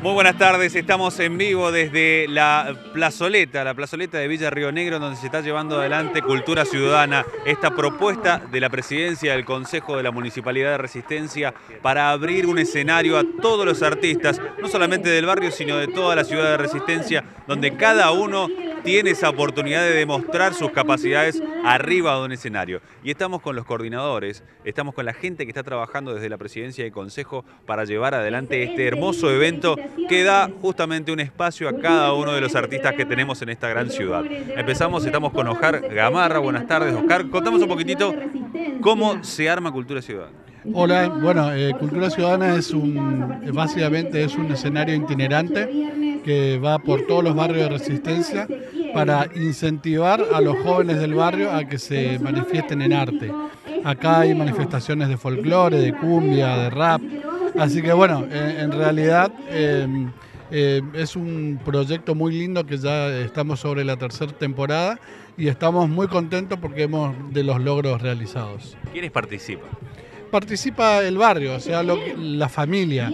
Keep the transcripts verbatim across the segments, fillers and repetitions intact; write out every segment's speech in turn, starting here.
Muy buenas tardes, estamos en vivo desde la plazoleta, la plazoleta de Villa Río Negro, donde se está llevando adelante Cultura Ciudadana, esta propuesta de la presidencia del Consejo de la Municipalidad de Resistencia para abrir un escenario a todos los artistas, no solamente del barrio, sino de toda la ciudad de Resistencia, donde cada uno tiene esa oportunidad de demostrar sus capacidades arriba de un escenario. Y estamos con los coordinadores, estamos con la gente que está trabajando desde la presidencia del Consejo para llevar adelante este hermoso evento que da justamente un espacio a cada uno de los artistas que tenemos en esta gran ciudad. Empezamos, estamos con Oscar Gamarra. Buenas tardes, Oscar. Contamos un poquitito cómo se arma Cultura Ciudadana. Hola, bueno, eh, Cultura Ciudadana es un, básicamente es un escenario itinerante que va por todos los barrios de Resistencia para incentivar a los jóvenes del barrio a que se manifiesten en arte. Acá hay manifestaciones de folclore, de cumbia, de rap, así que bueno, en, en realidad eh, eh, es un proyecto muy lindo que ya estamos sobre la tercera temporada y estamos muy contentos porque hemos de los logros realizados. ¿Quiénes participan? Participa el barrio, o sea, lo, la familia.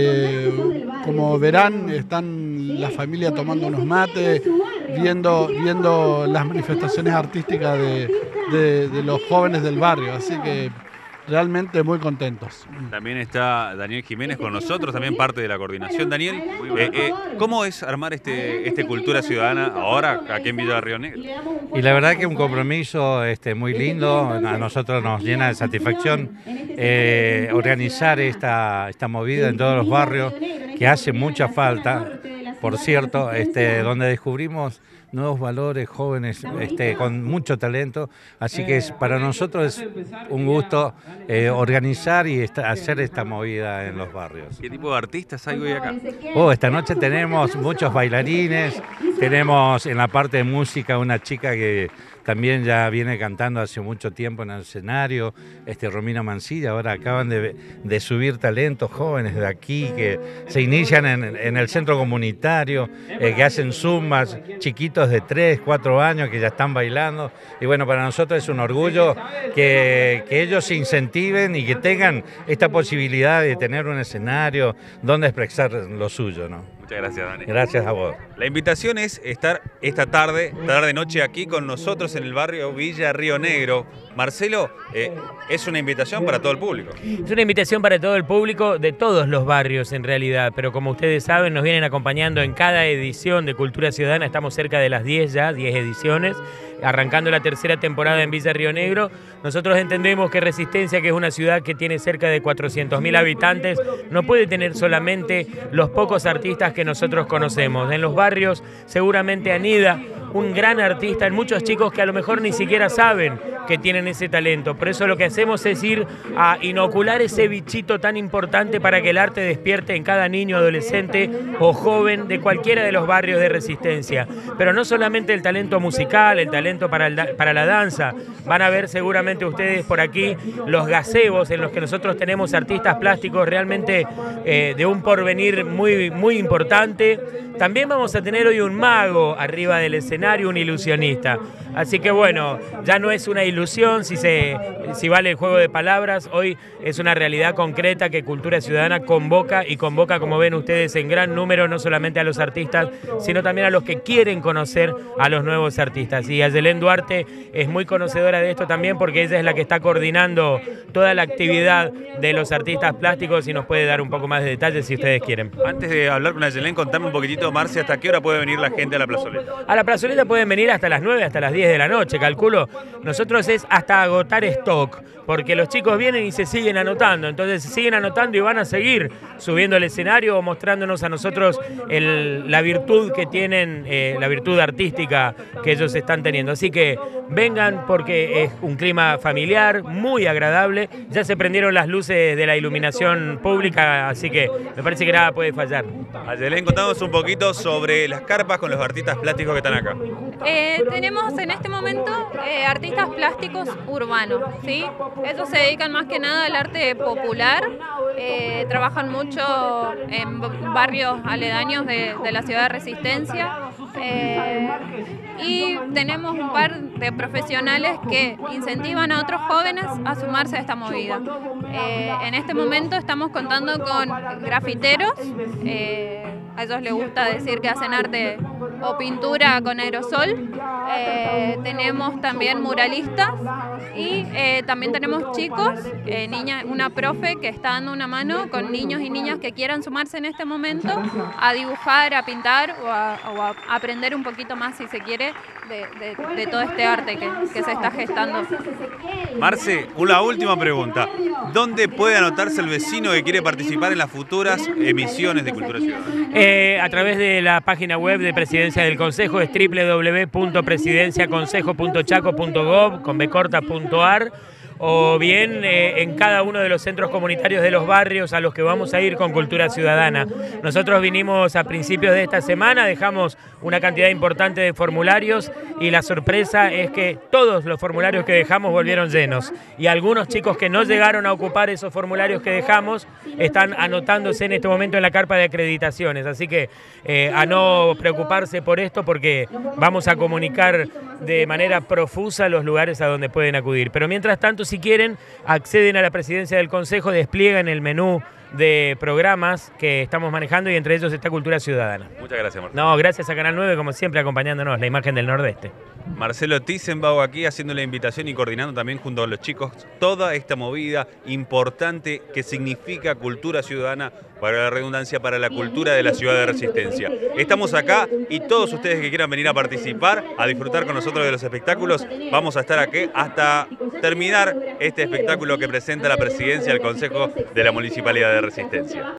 Eh, como verán, están la familia tomando unos mates, viendo, viendo las manifestaciones artísticas de, de, de los jóvenes del barrio, así que realmente muy contentos. También está Daniel Jiménez con nosotros, también parte de la coordinación. Daniel, eh, eh, ¿cómo es armar este, este Cultura Ciudadana ahora aquí en Villa Río Negro? Y la verdad que un compromiso este, muy lindo, a nosotros nos llena de satisfacción eh, organizar esta, esta movida en todos los barrios, que hace mucha falta, por cierto, este, donde descubrimos nuevos valores, jóvenes este, con mucho talento, así que es, para nosotros es un gusto eh, organizar y esta, hacer esta movida en los barrios. ¿Qué tipo de artistas hay hoy acá? Oh, esta noche tenemos muchos bailarines, tenemos en la parte de música una chica que también ya viene cantando hace mucho tiempo en el escenario, este, Romina Mancilla. Ahora acaban de, de subir talentos jóvenes de aquí que se inician en, en el centro comunitario, eh, que hacen zumbas, chiquitos de tres, cuatro años que ya están bailando. Y bueno, para nosotros es un orgullo que, que ellos se incentiven y que tengan esta posibilidad de tener un escenario donde expresar lo suyo, ¿no? Muchas gracias, Dani. Gracias a vos. La invitación es estar esta tarde, tarde-noche aquí con nosotros en el barrio Villa Río Negro. Marcelo, eh, es una invitación para todo el público. Es una invitación para todo el público de todos los barrios en realidad, pero como ustedes saben nos vienen acompañando en cada edición de Cultura Ciudadana, estamos cerca de las diez ya, diez ediciones, arrancando la tercera temporada en Villa Río Negro. Nosotros entendemos que Resistencia, que es una ciudad que tiene cerca de cuatrocientos mil habitantes, no puede tener solamente los pocos artistas que nosotros conocemos. En los barrios seguramente anida un gran artista, en muchos chicos que a lo mejor ni siquiera saben que tienen ese talento. Por eso lo que hacemos es ir a inocular ese bichito tan importante para que el arte despierte en cada niño, adolescente o joven de cualquiera de los barrios de Resistencia. Pero no solamente el talento musical, el talento para, el, para la danza. Van a ver seguramente ustedes por aquí los gazebos en los que nosotros tenemos artistas plásticos realmente eh, de un porvenir muy, muy importante. También vamos a tener hoy un mago arriba del escenario, un ilusionista. Así que bueno, ya no es una ilusión si, se, si vale el juego de palabras, hoy es una realidad concreta que Cultura Ciudadana convoca y convoca, como ven ustedes, en gran número, no solamente a los artistas, sino también a los que quieren conocer a los nuevos artistas. Y Ayelén Duarte es muy conocedora de esto también porque ella es la que está coordinando toda la actividad de los artistas plásticos y nos puede dar un poco más de detalles si ustedes quieren. Antes de hablar con Ayelén, contame un poquitito, Marcia, ¿hasta qué hora puede venir la gente a la plazoleta? A la plazoleta pueden venir hasta las nueve, hasta las diez de la noche, calculo. Nosotros es hasta agotar stock, porque los chicos vienen y se siguen anotando, entonces se siguen anotando y van a seguir subiendo al escenario o mostrándonos a nosotros el, la virtud que tienen, eh, la virtud artística que ellos están teniendo. Así que vengan porque es un clima familiar, muy agradable. Ya se prendieron las luces de la iluminación pública, así que me parece que nada puede fallar. Ayelén, contanos un poquito sobre las carpas con los artistas plásticos que están acá. Eh, tenemos en este momento eh, artistas plásticos urbanos, ¿sí? Ellos se dedican más que nada al arte popular, eh, trabajan mucho en barrios aledaños de, de la ciudad de Resistencia. Eh, y tenemos un par de profesionales que incentivan a otros jóvenes a sumarse a esta movida. Eh, en este momento estamos contando con grafiteros, eh, a ellos les gusta decir que hacen arte o pintura con aerosol. Eh, tenemos también muralistas y eh, también tenemos chicos, eh, niña, una profe que está dando una mano con niños y niñas que quieran sumarse en este momento a dibujar, a pintar o a, o a aprender un poquito más, si se quiere, de, de, de todo este arte que, que se está gestando. Marce, una última pregunta. ¿Dónde puede anotarse el vecino que quiere participar en las futuras emisiones de Cultura Ciudadana? Eh, a través de la página web de Presidencia del Consejo, es doble u doble u doble u punto presidencia consejo punto chaco punto gob con be corta punto ar, o bien eh, en cada uno de los centros comunitarios de los barrios a los que vamos a ir con Cultura Ciudadana. Nosotros vinimos a principios de esta semana, dejamos una cantidad importante de formularios y la sorpresa es que todos los formularios que dejamos volvieron llenos y algunos chicos que no llegaron a ocupar esos formularios que dejamos están anotándose en este momento en la carpa de acreditaciones, así que eh, a no preocuparse por esto porque vamos a comunicar de manera profusa los lugares a donde pueden acudir. Pero mientras tanto, si quieren, acceden a la Presidencia del Consejo, despliegan el menú de programas que estamos manejando y entre ellos está Cultura Ciudadana. Muchas gracias, Marcelo. No, gracias a Canal nueve, como siempre, acompañándonos, la imagen del Nordeste. Marcelo Tizenbau aquí haciendo la invitación y coordinando también junto a los chicos toda esta movida importante que significa Cultura Ciudadana, para la redundancia, para la cultura de la ciudad de Resistencia. Estamos acá y todos ustedes que quieran venir a participar, a disfrutar con nosotros de los espectáculos, vamos a estar aquí hasta terminar este espectáculo que presenta la Presidencia del Consejo de la Municipalidad de Resistencia.